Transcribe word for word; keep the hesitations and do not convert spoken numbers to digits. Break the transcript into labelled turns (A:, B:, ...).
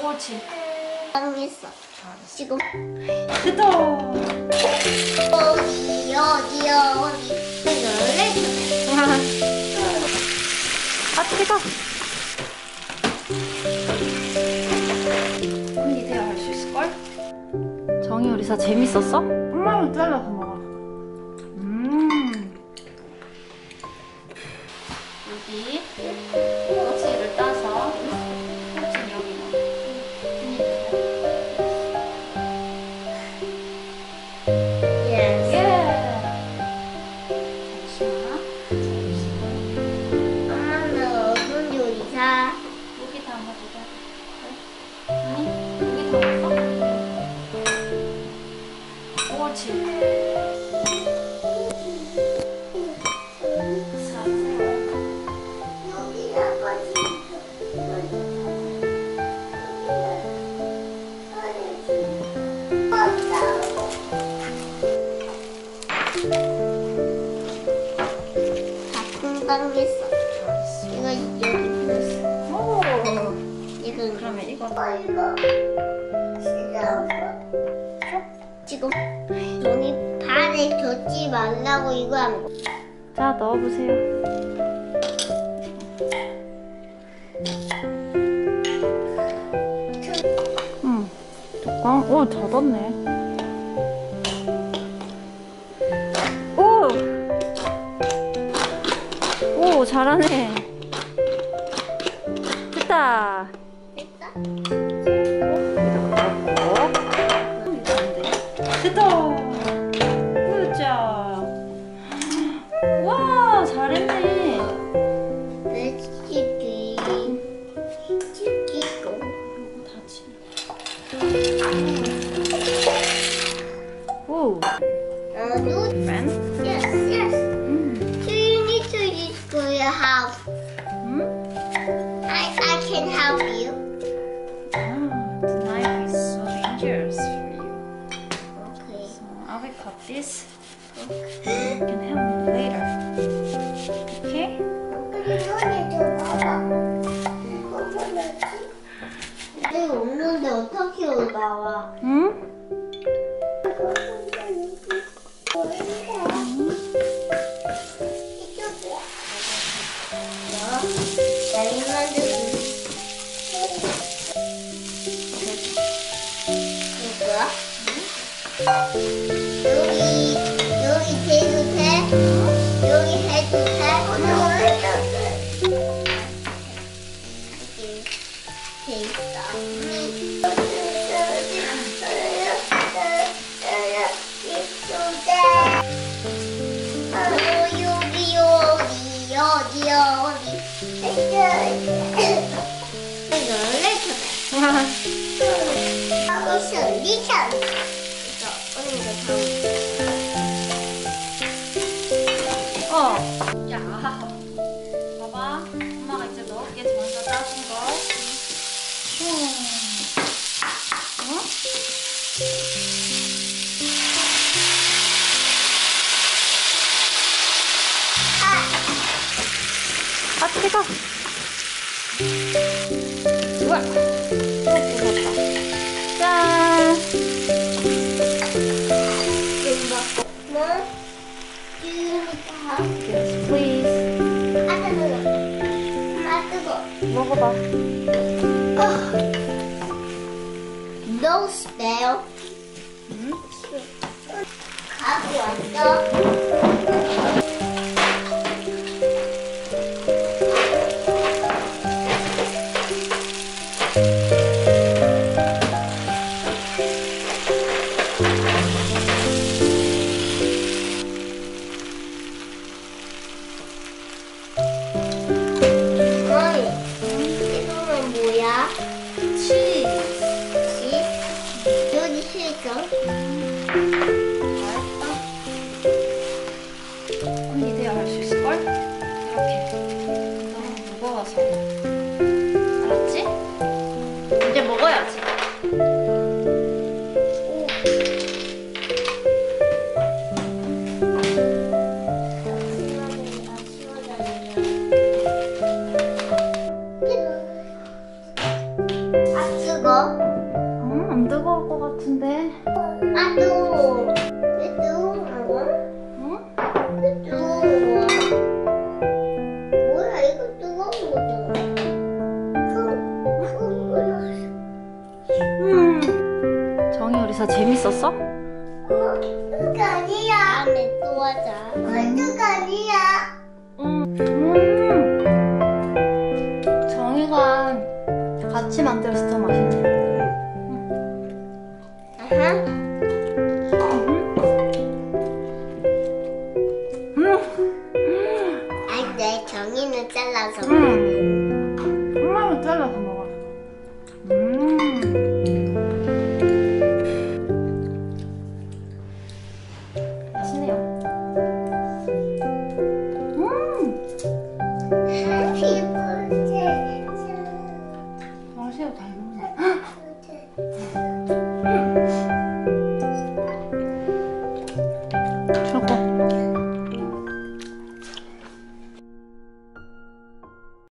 A: 옳지.
B: 당했어. 지금.
A: 됐다.
B: 어디 어디 어디. 열래.
A: 아 뜨거. 언니 대화 할 수 있을걸? 정희 요리사 재밌었어? 엄마는 잘라서 먹어. 음. 여기 꼬치를 따서 꼬치는 여기 넣어.
B: Yes.
A: 예. 잠시만.
B: 엄마는 어떤 요리사?
A: 여기 담아주자. 아니 여기 담았어? 옳지.
B: 당했어. 이거 여기 붙었어.
A: 오.
B: 이건
A: 그러면 이거
B: 어, 이거 싫어. 지금 종이 발에 젖지 말라고 이거 한 거.
A: 자 넣어보세요. 응. 뚜껑. 오 닫았네. 오. 오 잘하네. 됐다. 됐다. 굿자. 와 잘했네.
B: 배치기 치기고
A: 다치. 오.
B: 어, no.
A: 만.
B: Yes, yes.
A: 음.
B: Do you need to use for your house?
A: 음?
B: I I can help you.
A: Ah, the knife is so dangerous for you.
B: Okay.
A: So I will cut this. You can help me later. Okay?
B: 근데 너네 좀 봐봐. 이거 없는데 어떻게 나와?
A: 응?
B: 이쪽이야. 잘 만들고. 이거야? 여기 여기 대도 돼? 여기 해도 돼? 이렇게 돼 있어. 어, 여기 여기 여기 여기. 열래 쳐. 미션 미션. 이거 언니가 다.
A: 어. 야. 봐봐. 엄마가 이제 넣을게. 먼저 따준 거. 슝. 어? 아 뜨거. 우와. 또 뜨겁다. 짠.
B: 뭐? 주니까.
A: Yes, please.
B: 아 뜨거. 아 뜨거.
A: 먹어봐.
B: No smell.
A: 응?
B: 가고 왔어. 어이, 이거는 뭐야?
A: 치즈.
B: 치? 여기 실까?
A: 맛있어? 안 뜨거울 것 같은데.
B: 아, 뜨거워. 왜 뜨거워?
A: 응?
B: 왜 뜨거워? 뭐야, 이거 뜨거운 거잖아.
A: 음. 정희 요리사 재밌었어?
B: 어, 그거 아니야. 다음에 또 하자. 그거 아니야.
A: 음. 정희가 같이 만들어서 더 맛있네.
B: 아하.
A: 음.
B: 아이, 내 정이는 잘라서.
A: 음. 엄마는 잘라서 먹어. 음. 맛있네요. 음.
B: 해피 버스데이.
A: 아, 새우 잘 먹네.